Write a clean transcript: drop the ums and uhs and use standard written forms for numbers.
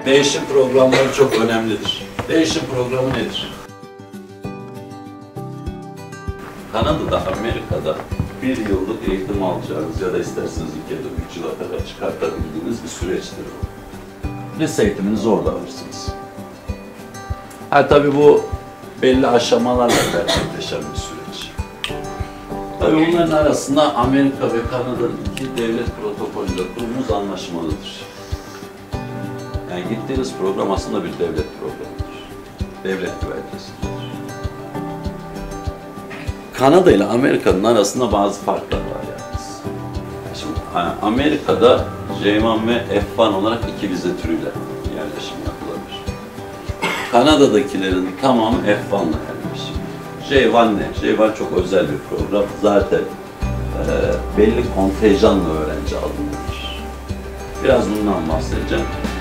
Değişim programları çok önemlidir. Değişim programı nedir? Kanada'da, Amerika'da bir yıllık eğitim alacağınız ya da isterseniz 2 ya da 3 yıla kadar çıkartabildiğiniz bir süreçtir bu. Lise eğitiminizi orada alırsınız. Tabii bu belli aşamalarla gerçekleşen bir süreç. Tabii bunların arasında Amerika ve Kanada'nın 2 devlet protokolünde kurduğumuz anlaşmalıdır. Yani gittiğiniz program aslında bir devlet programıdır. Devlet güvencesidir. Kanada ile Amerika'nın arasında bazı farklar var yalnız. Şimdi Amerika'da J1 ve F1 olarak 2 vize türüyle yerleşim yapılabilir. Kanada'dakilerin tamamı F1 ile yerleşim. J1 ne? J1 çok özel bir program. Zaten belli kontenjanla öğrenci alınır. Biraz bundan bahsedeceğim.